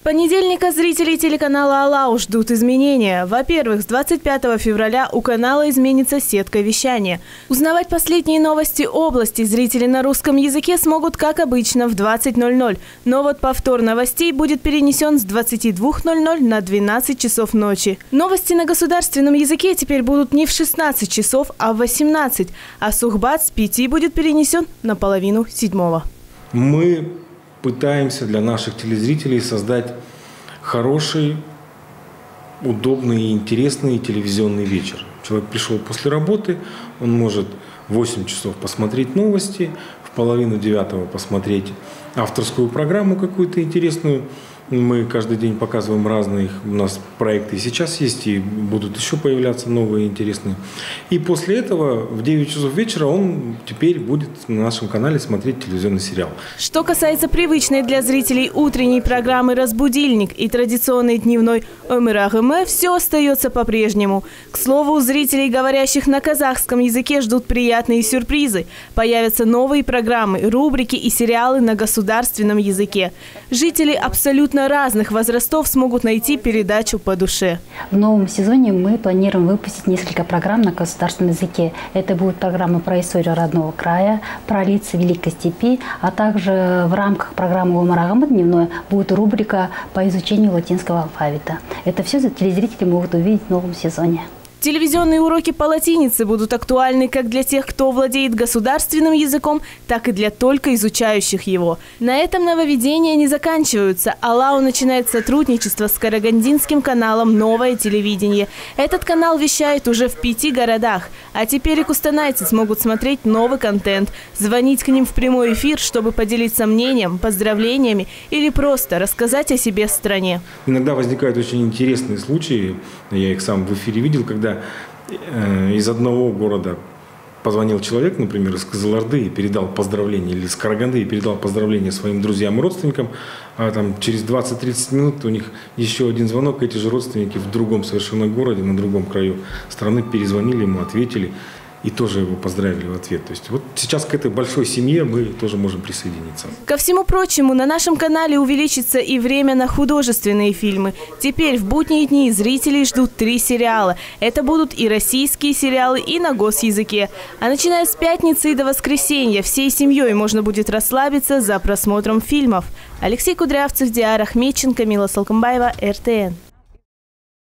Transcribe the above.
Понедельника зрители телеканала «Алау» ждут изменения. Во-первых, с 25 февраля у канала изменится сетка вещания. Узнавать последние новости области зрители на русском языке смогут, как обычно, в 20:00. Но вот повтор новостей будет перенесен с 22:00 на 12 часов ночи. Новости на государственном языке теперь будут не в 16 часов, а в 18. А Сухбат с 5 будет перенесен на половину 7. Мы пытаемся для наших телезрителей создать хороший, удобный и интересный телевизионный вечер. Человек пришел после работы, он может в 8 часов посмотреть новости, в половину 9 посмотреть авторскую программу какую-то интересную. Мы каждый день показываем разные у нас проекты. Сейчас есть и будут еще появляться новые интересные. И после этого в 9 часов вечера он теперь будет на нашем канале смотреть телевизионный сериал. Что касается привычной для зрителей утренней программы «Разбудильник» и традиционной дневной «Омыр-ағымы», все остается по-прежнему. К слову, зрителей, говорящих на казахском языке, ждут приятные сюрпризы. Появятся новые программы, рубрики и сериалы на государственном языке. Жители абсолютно разных возрастов смогут найти передачу по душе. В новом сезоне мы планируем выпустить несколько программ на государственном языке. Это будут программы про историю родного края, про лица Великой Степи, а также в рамках программы «Омыр-ағымы» дневной будет рубрика по изучению латинского алфавита. Это все телезрители могут увидеть в новом сезоне. Телевизионные уроки по латинице будут актуальны как для тех, кто владеет государственным языком, так и для только изучающих его. На этом нововведения не заканчиваются. «Алау» начинает сотрудничество с карагандинским каналом «Новое телевидение». Этот канал вещает уже в 5 городах. А теперь и кустанайцы смогут смотреть новый контент, звонить к ним в прямой эфир, чтобы поделиться мнением, поздравлениями или просто рассказать о себе в стране. Иногда возникают очень интересные случаи, я их сам в эфире видел, когда из одного города позвонил человек, например, из Кызылорды и передал поздравления, или из Караганды и передал поздравления своим друзьям и родственникам, а там через 20-30 минут у них еще один звонок, эти же родственники в другом совершенно городе, на другом краю страны перезвонили ему, ответили и тоже его поздравили в ответ. То есть вот сейчас к этой большой семье мы тоже можем присоединиться. Ко всему прочему, на нашем канале увеличится и время на художественные фильмы. Теперь в будние дни зрителей ждут 3 сериала. Это будут и российские сериалы, и на госязыке. А начиная с пятницы и до воскресенья всей семьей можно будет расслабиться за просмотром фильмов. Алексей Кудрявцев, Диара Ахметченко, Мила Салкомбаева, РТН.